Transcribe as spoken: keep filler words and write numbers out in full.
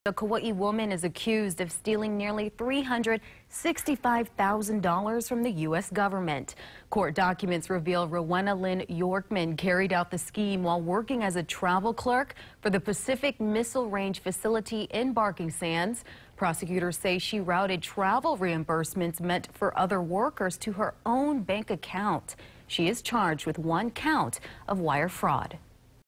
A Kauai woman is accused of stealing nearly three hundred sixty-five thousand dollars from the U S government. Court documents reveal Rowena Lynn Yorkman carried out the scheme while working as a travel clerk for the Pacific Missile Range facility in Barking Sands. Prosecutors say she routed travel reimbursements meant for other workers to her own bank account. She is charged with one count of wire fraud.